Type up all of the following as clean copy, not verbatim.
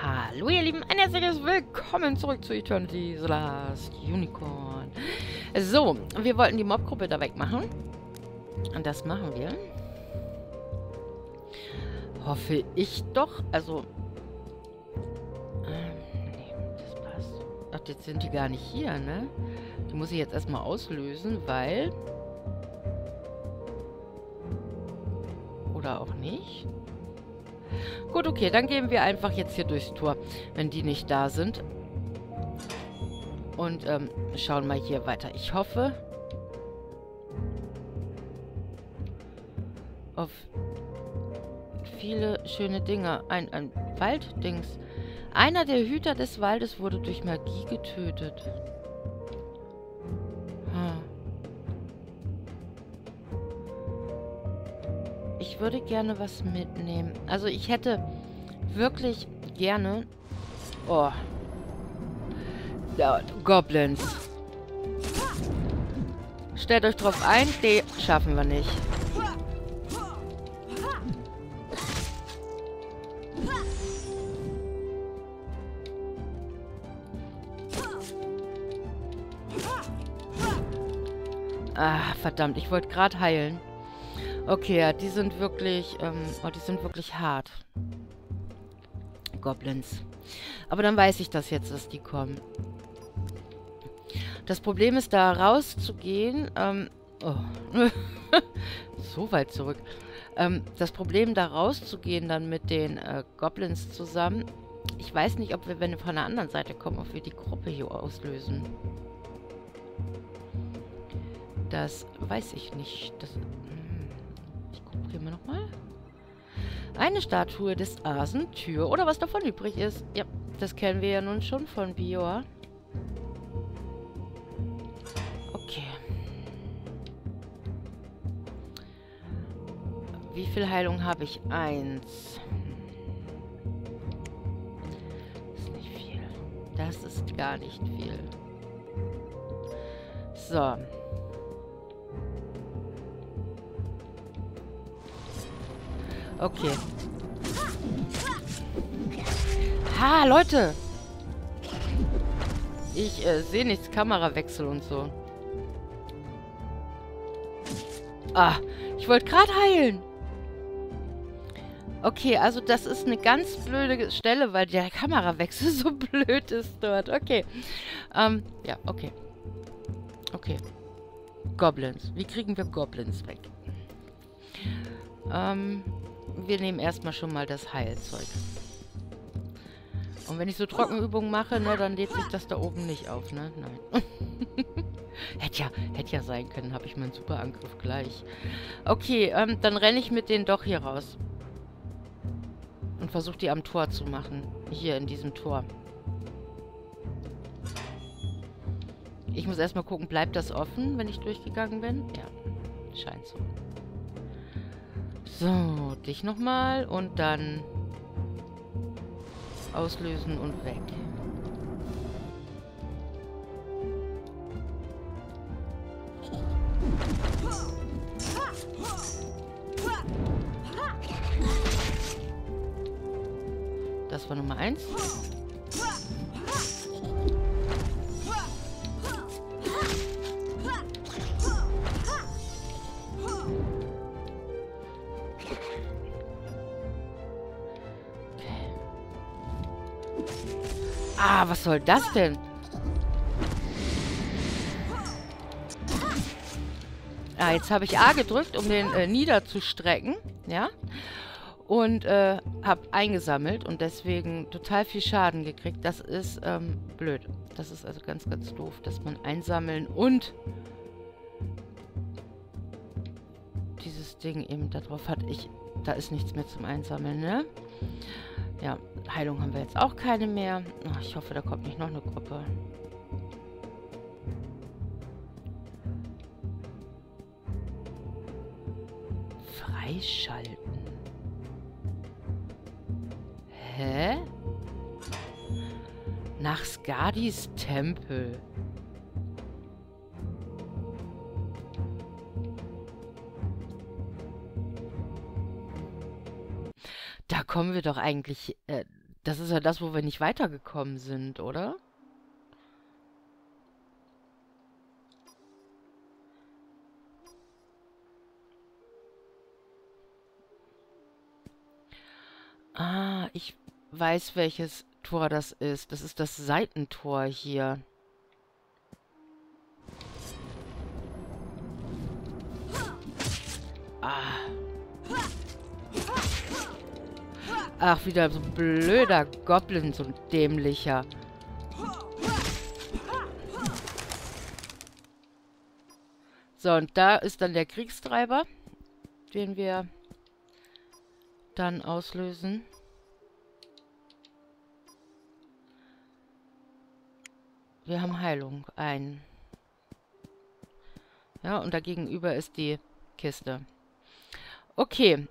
Hallo ihr Lieben, ein herzliches Willkommen zurück zu Eternity The Last Unicorn. So, wir wollten die Mobgruppe da wegmachen. Und das machen wir. Hoffe ich doch. Also, nee, das passt. Ach, jetzt sind die gar nicht hier, ne? Die muss ich jetzt erstmal auslösen, weil... Oder auch nicht. Gut, okay, dann gehen wir einfach jetzt hier durchs Tor, wenn die nicht da sind. Und schauen mal hier weiter. Ich hoffe auf viele schöne Dinge. Ein Walddings. Einer der Hüter des Waldes wurde durch Magie getötet. Ich würde gerne was mitnehmen. Also ich hätte wirklich gerne... Oh. Ja, Goblins. Stellt euch drauf ein, die schaffen wir nicht. Ah, verdammt, ich wollte gerade heilen. Okay, ja, die sind wirklich, die sind wirklich hart. Goblins. Aber dann weiß ich das jetzt, dass die kommen. Das Problem ist, da rauszugehen, oh. So weit zurück. Das Problem, da rauszugehen dann mit den, Goblins zusammen. Ich weiß nicht, ob wir, wenn wir von der anderen Seite kommen, ob wir die Gruppe hier auslösen. Das weiß ich nicht. Das... Gehen wir nochmal. Eine Statue des Asentür. Oder was davon übrig ist. Ja, das kennen wir ja nun schon von Bior. Okay. Wie viel Heilung habe ich? 1. Das ist nicht viel. Das ist gar nicht viel. So. Okay. Ha, Leute! Ich sehe nichts, Kamerawechsel und so. Ah, ich wollte gerade heilen. Okay, also das ist eine ganz blöde Stelle, weil der Kamerawechsel so blöd ist dort. Okay. Ja, okay. Okay. Goblins. Wie kriegen wir Goblins weg? Wir nehmen erstmal schon mal das Heilzeug. Und wenn ich so Trockenübungen mache, ne, dann lädt sich das da oben nicht auf, ne? Nein. Hätte ja sein können, habe ich meinen super Angriff gleich. Okay, dann renne ich mit denen doch hier raus. Und versuche die am Tor zu machen. Hier in diesem Tor. Ich muss erstmal gucken, bleibt das offen, wenn ich durchgegangen bin? Ja, scheint so. So, dich nochmal und dann auslösen und weg. Das war Nummer 1. Ah, was soll das denn? Ah, jetzt habe ich A gedrückt, um den niederzustrecken. Ja. Und habe eingesammelt und deswegen total viel Schaden gekriegt. Das ist blöd. Das ist also ganz, ganz doof, dass man einsammeln und dieses Ding eben da drauf hat. Da ist nichts mehr zum Einsammeln, ne? Ja, Heilung haben wir jetzt auch keine mehr. Oh, ich hoffe, da kommt nicht noch eine Gruppe. Freischalten. Hä? Nach Skadis Tempel. Da kommen wir doch eigentlich Das ist ja das, wo wir nicht weitergekommen sind, oder? Ah, ich weiß, welches Tor das ist. Das ist das Seitentor hier. Ah. Ach, wieder so ein blöder Goblin, so ein dämlicher. So, und da ist dann der Kriegstreiber, den wir dann auslösen. Wir haben Heilung. Ein. Ja, und da gegenüber ist die Kiste. Okay.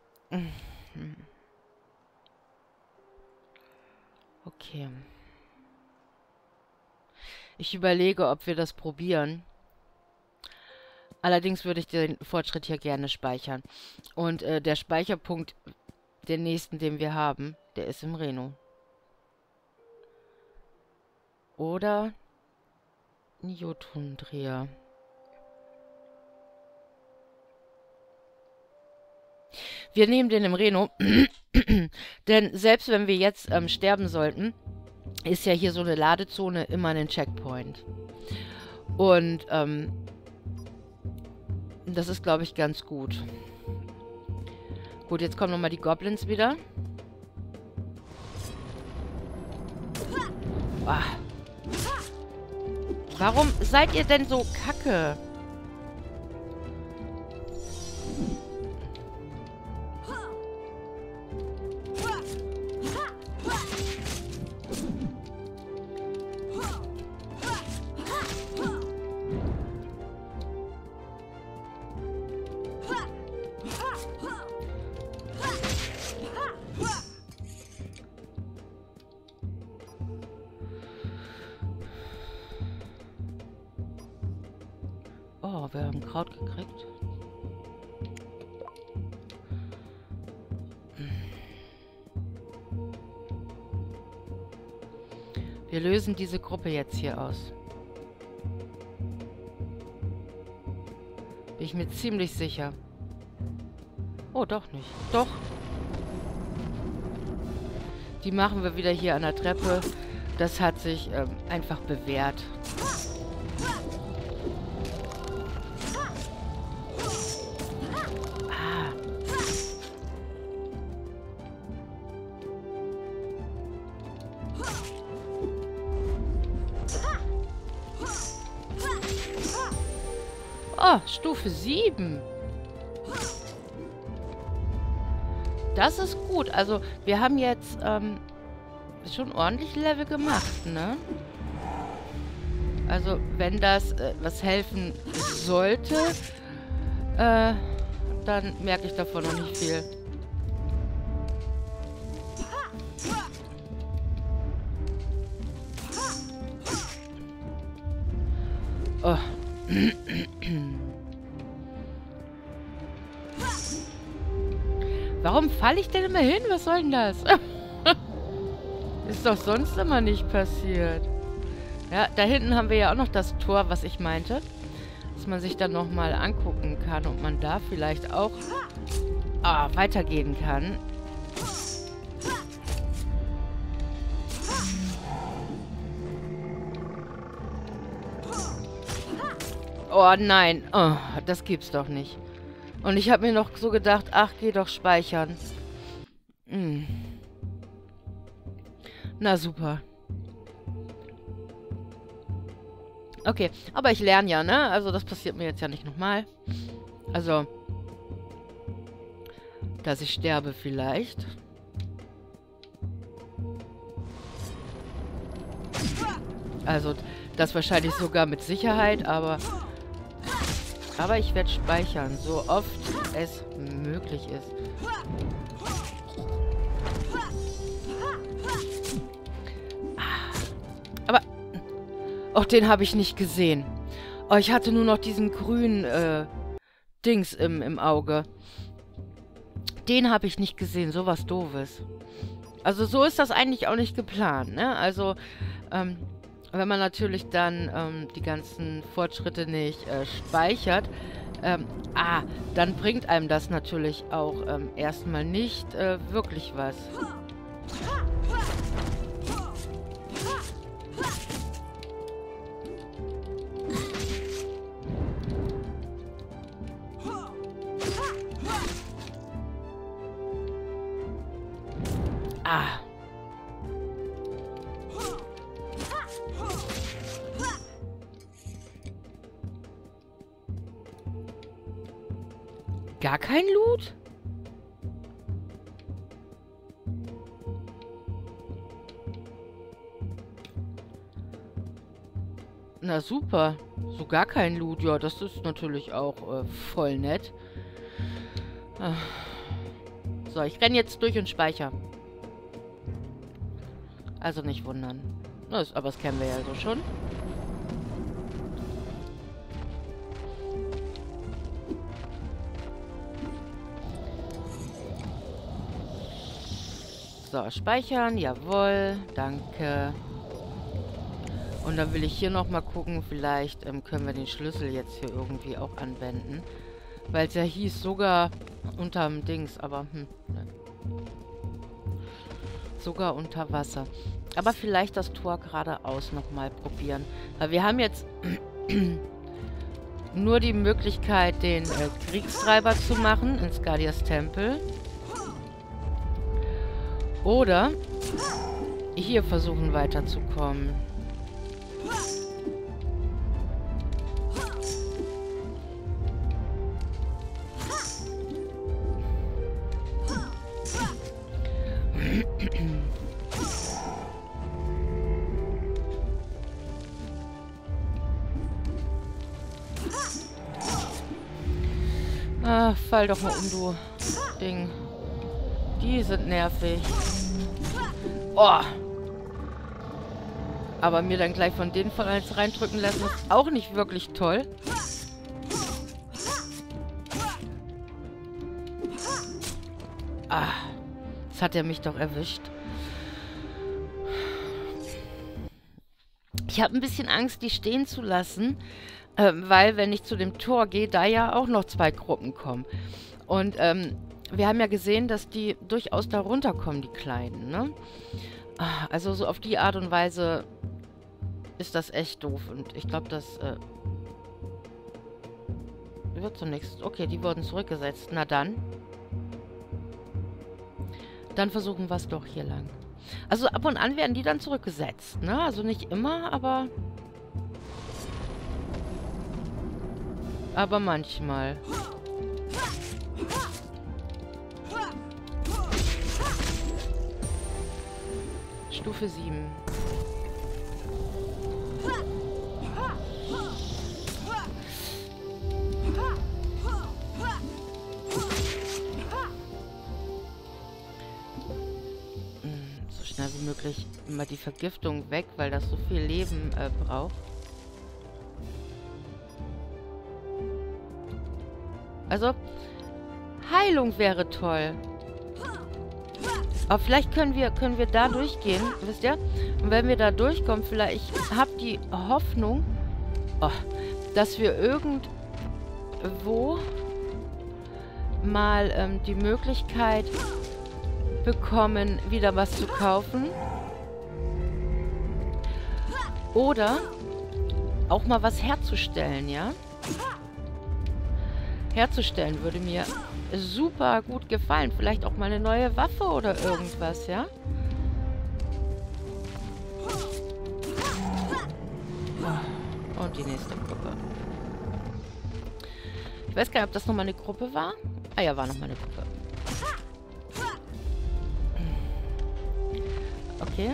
Okay. Ich überlege, ob wir das probieren. Allerdings würde ich den Fortschritt hier gerne speichern. Und der Speicherpunkt, den nächsten, den wir haben, der ist im Reno. Oder Jotundria. Wir nehmen den im Reno, denn selbst wenn wir jetzt sterben sollten, ist ja hier so eine Ladezone immer ein Checkpoint. Und das ist, glaube ich, ganz gut. Gut, jetzt kommen nochmal die Goblins wieder. Ah. Warum seid ihr denn so kacke? Oh, wir haben Kraut gekriegt. Wir lösen diese Gruppe jetzt hier aus. Bin ich mir ziemlich sicher. Oh, doch nicht. Doch. Die machen wir wieder hier an der Treppe. Das hat sich einfach bewährt. Oh, Stufe 7. Das ist gut. Also, wir haben jetzt schon ordentlich Level gemacht, ne? Also, wenn das was helfen sollte, dann merke ich davon noch nicht viel. Oh. Warum falle ich denn immer hin? Was soll denn das? Ist doch sonst immer nicht passiert. Ja, da hinten haben wir ja auch noch das Tor, was ich meinte. Dass man sich dann nochmal angucken kann, ob man da vielleicht auch weitergehen kann. Oh nein, oh, das gibt's doch nicht. Und ich habe mir noch so gedacht, ach, geh doch speichern. Hm. Na super. Okay, aber ich lerne ja, ne? Also das passiert mir jetzt ja nicht nochmal. Also, dass ich sterbe vielleicht. Also, das wahrscheinlich sogar mit Sicherheit, aber ich werde speichern, so oft es möglich ist. Aber, oh, den habe ich nicht gesehen. Oh, ich hatte nur noch diesen grünen Dings im Auge. Den habe ich nicht gesehen, sowas Doofes. Also so ist das eigentlich auch nicht geplant, ne? Also, wenn man natürlich dann die ganzen Fortschritte nicht speichert, dann bringt einem das natürlich auch erstmal nicht wirklich was. Ah. Gar kein Loot? Na super. So gar kein Loot. Ja, das ist natürlich auch voll nett. Ah. So, ich renne jetzt durch und speichere. Also nicht wundern. Aber das kennen wir ja so schon. So, speichern. Jawohl. Danke. Und dann will ich hier nochmal gucken. Vielleicht können wir den Schlüssel jetzt hier irgendwie auch anwenden. Weil es ja hieß sogar unterm Dings. Aber, ne. Sogar unter Wasser. Aber vielleicht das Tor geradeaus nochmal probieren. Weil wir haben jetzt nur die Möglichkeit, den Kriegstreiber zu machen in Skadias Tempel. Oder hier versuchen weiterzukommen. Ah, fall doch mal um, du Ding. Die sind nervig. Oh. Aber mir dann gleich von denen von eins reindrücken lassen, ist auch nicht wirklich toll. Ah. Jetzt hat er mich doch erwischt. Ich habe ein bisschen Angst, die stehen zu lassen. Weil, wenn ich zu dem Tor gehe, da ja auch noch 2 Gruppen kommen. Und wir haben ja gesehen, dass die durchaus da runterkommen, die Kleinen, ne? Also so auf die Art und Weise ist das echt doof. Und ich glaube, das wird zunächst... Okay, die wurden zurückgesetzt. Na dann. Dann versuchen wir es doch hier lang. Also ab und an werden die dann zurückgesetzt, ne? Also nicht immer, aber... Aber manchmal. Stufe 7. So schnell wie möglich immer die Vergiftung weg, weil das so viel Leben braucht. Also, Heilung wäre toll. Aber vielleicht können wir da durchgehen, wisst ihr? Und wenn wir da durchkommen, vielleicht, ich habe die Hoffnung, dass wir irgendwo mal die Möglichkeit bekommen, wieder was zu kaufen. Oder auch mal was herzustellen, ja? Herzustellen würde mir super gut gefallen. Vielleicht auch mal eine neue Waffe oder irgendwas, ja? Und die nächste Gruppe. Ich weiß gar nicht, ob das nochmal eine Gruppe war. Ah ja, war nochmal eine Gruppe. Okay.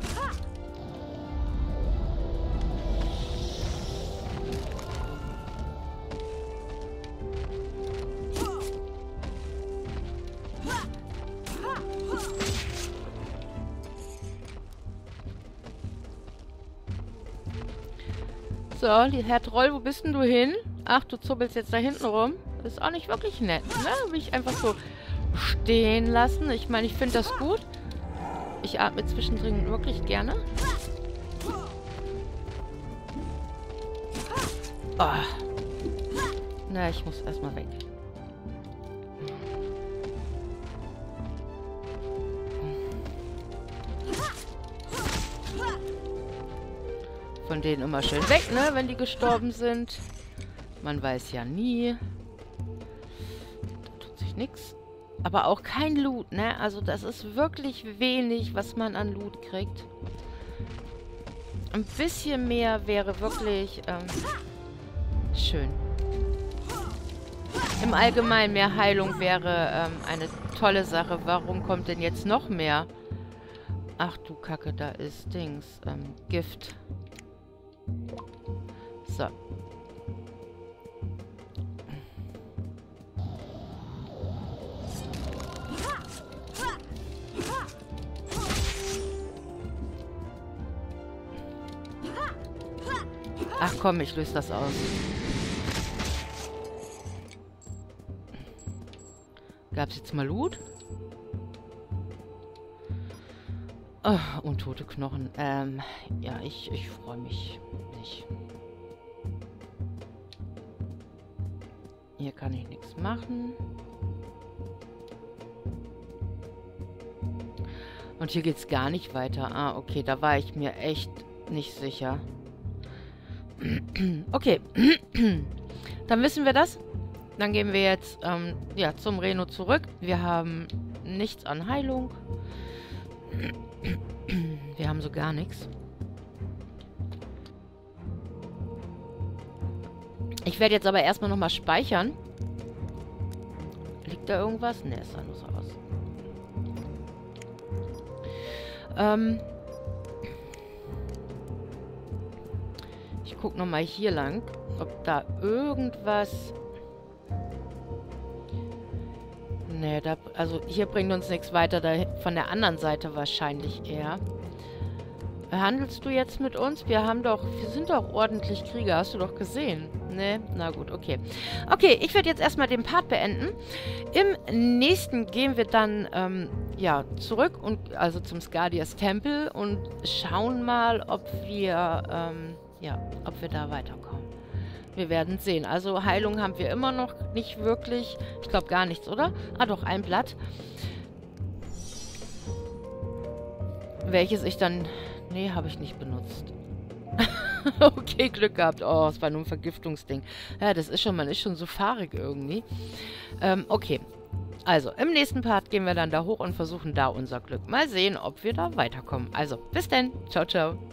So, Herr Troll, wo bist denn du hin? Ach, du zuppelst jetzt da hinten rum. Das ist auch nicht wirklich nett, ne? Will ich einfach so stehen lassen. Ich meine, ich finde das gut. Ich atme zwischendrin wirklich gerne. Oh. Na, ich muss erstmal weg. Von denen immer schön weg, ne, wenn die gestorben sind. Man weiß ja nie. Da tut sich nichts. Aber auch kein Loot, ne? Also das ist wirklich wenig, was man an Loot kriegt. Ein bisschen mehr wäre wirklich schön. Im Allgemeinen mehr Heilung wäre eine tolle Sache. Warum kommt denn jetzt noch mehr? Ach du Kacke, da ist Dings. Gift. So. Ach komm, ich löse das aus. Gab's jetzt mal Loot? Oh, untote Knochen. Ja, ich freue mich nicht. Hier kann ich nichts machen. Und hier geht's gar nicht weiter. Ah, okay, da war ich mir echt nicht sicher. Okay. Dann wissen wir das. Dann gehen wir jetzt ja, zum Reno zurück. Wir haben nichts an Heilung. Wir haben so gar nichts. Ich werde jetzt aber erstmal nochmal speichern. Liegt da irgendwas? Ne, es sah nur so aus. Ich gucke nochmal hier lang, ob da irgendwas... Ne, also hier bringt uns nichts weiter, da von der anderen Seite wahrscheinlich eher. Handelst du jetzt mit uns? Wir sind doch ordentlich Krieger, hast du doch gesehen. Ne? Na gut, okay. Okay, ich werde jetzt erstmal den Part beenden. Im nächsten gehen wir dann, ja, zurück und also zum Skadias Tempel und schauen mal, ob wir, ja, ob wir da weiterkommen. Wir werden sehen. Also Heilung haben wir immer noch nicht wirklich. Ich glaube gar nichts, oder? Ah doch, ein Blatt. Welches ich dann... Nee, habe ich nicht benutzt. Okay, Glück gehabt. Oh, es war nur ein Vergiftungsding. Ja, das ist schon, man ist schon so fahrig irgendwie. Okay. Also, im nächsten Part gehen wir dann da hoch und versuchen da unser Glück. Mal sehen, ob wir da weiterkommen. Also, bis denn. Ciao, ciao.